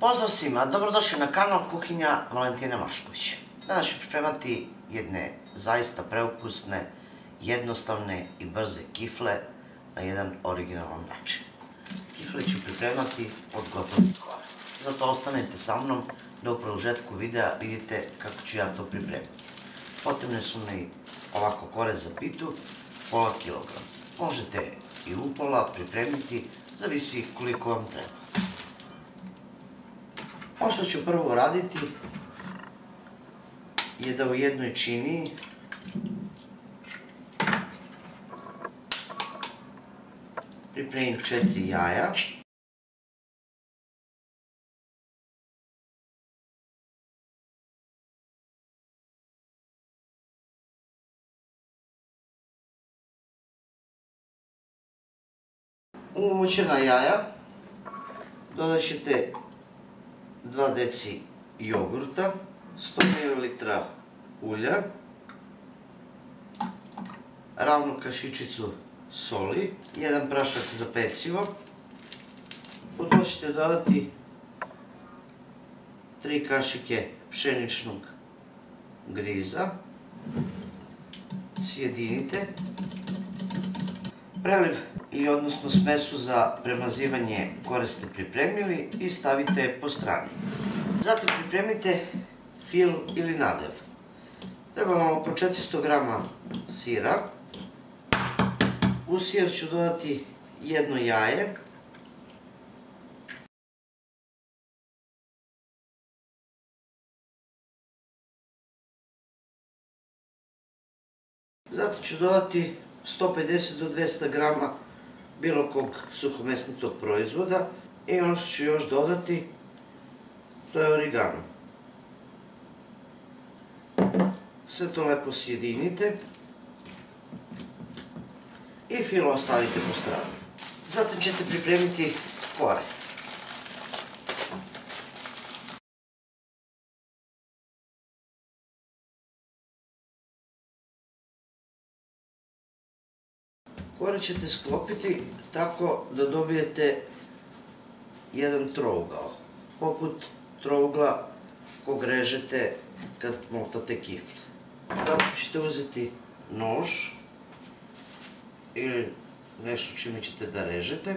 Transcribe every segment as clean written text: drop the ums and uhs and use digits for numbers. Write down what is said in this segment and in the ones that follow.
Pozdrav svima, dobrodošli na kanal Kuhinja Valentine Mašković. Danas ću pripremati jedne zaista preukusne, jednostavne i brze kifle na jedan originalan način. Kifle ću pripremati od gotovih kora. Zato ostanite sa mnom da u produžetku videa vidite kako ću ja to pripremiti. Potrebne su mi ovako kore za pitu, pola kilograma. Možete i upola pripremiti, zavisi koliko vam treba. Ono što ću prvo raditi je da u jednoj činiji pripremim 4 jaja. U umočena jaja dodat ćete 2 deci jogurta, 100 ml ulja, ravnu kašičicu soli, 1 prašak za pecivo. U to ćete dodati 3 kašike pšeničnog griza, sjedinite. Preliv ili odnosno smesu za premazivanje kore ste pripremili i stavite je po strani. Zatim pripremite fil ili nadev. Treba vam oko 400 g sira. U sir ću dodati 1 jaje. Zatim ću dodati 150 do 200 g bilo kog suhomesnatog proizvoda i ono što ću još dodati to je origano. Sve to lepo sjedinite i filo ostavite po stranu. Zatim ćete pripremiti kore. Kore ćete sklopiti tako da dobijete jedan trougao, poput trougla kog režete kad motate kifle. Zatim ćete uzeti nož ili nešto čime ćete da režete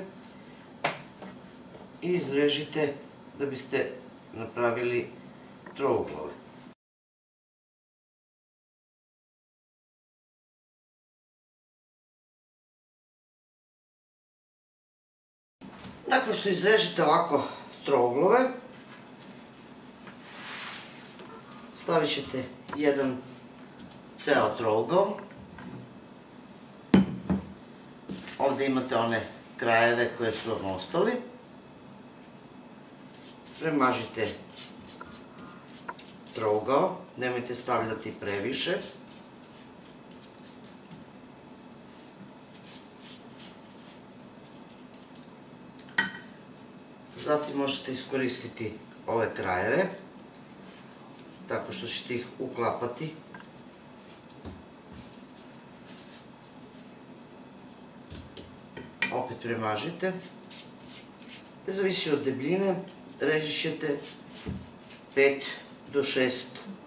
i izrežite da biste napravili trouglove. Nakon što izrežete ovako trouglove, stavit ćete jedan ceo trougao. Ovdje imate one krajeve koje su vam ostali. Premažite trougao, nemojte stavljati previše. Zatim možete iskoristiti ove krajeve tako što ćete ih uklapati. Opet premažite. Zavisi od debljine, režit ćete 5 do 6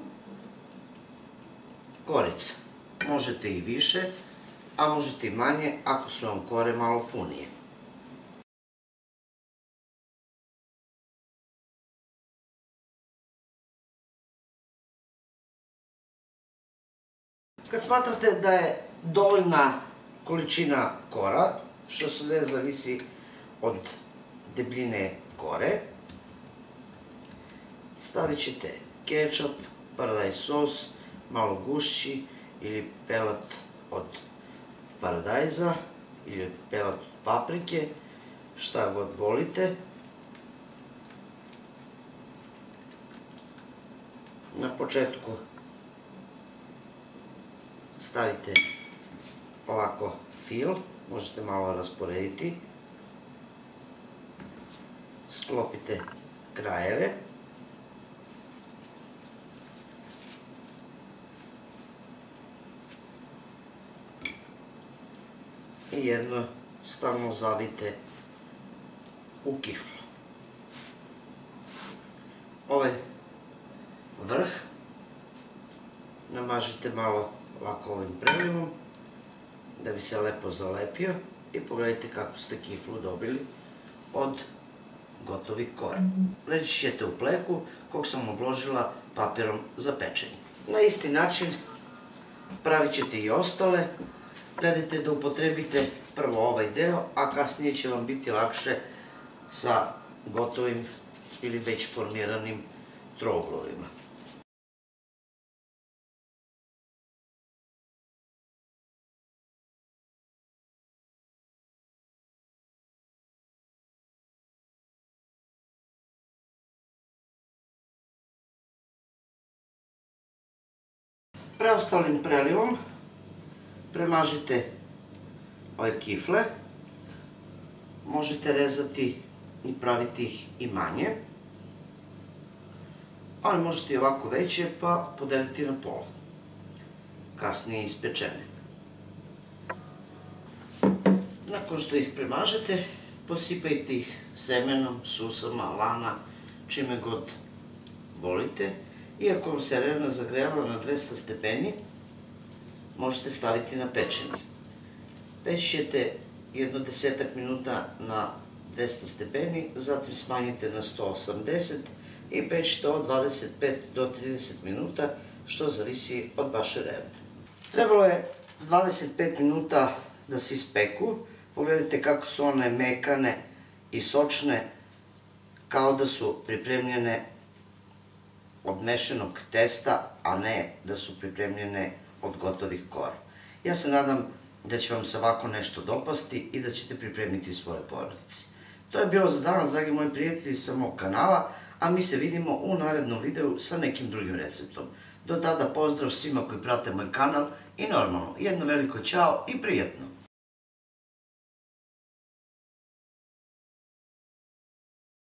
korica. Možete i više, a možete i manje ako su vam kore malo punije. Kad smatrate da je dovoljna količina kora, što sve zavisi od debljine kore, stavit ćete kečap, paradajz sos, malo gušći ili pelat od paradajza ili pelat od paprike, šta god volite. Na početku stavite ovako fil, možete malo rasporediti, sklopite krajeve i jednostavno zavite u kiflu. ovaj vrh namažite malo ovako ovim prelivom da bi se lepo zalepio i pogledajte kako ste kiflu dobili od gotovih kora. Reći ćete u plehu kog sam obložila papirom za pečenje. Na isti način pravit ćete i ostale. Gledajte da upotrebite prvo ovaj deo, a kasnije će vam biti lakše sa gotovim ili već formiranim trouglovima. Preostalim prelivom premažite ove kifle, možete rezati i praviti ih i manje, ali možete i ovako veće pa podeliti na pola, kasnije ispečene. Nakon što ih premažete, posipajte ih semenom, susama, lana, čime god volite. Iako vam se revna zagrevala na 200 stepeni, možete staviti na pečenje. Peći ćete jedno 10 minuta na 200 stepeni, zatim smanjite na 180 i pećete od 25 do 30 minuta, što zavisi od vaše revne. Trebalo je 25 minuta da se ispeku. Pogledajte kako su one mekane i sočne, kao da su pripremljene od mešenog testa, a ne da su pripremljene od gotovih kora. Ja se nadam da će vam se ovako nešto dopasti i da ćete pripremiti svoje porodici. To je bilo za danas, dragi moji prijatelji, sa mog kanala, a mi se vidimo u narednom videu sa nekim drugim receptom. Do tada pozdrav svima koji prate moj kanal i normalno, jedno veliko ćao i prijatno!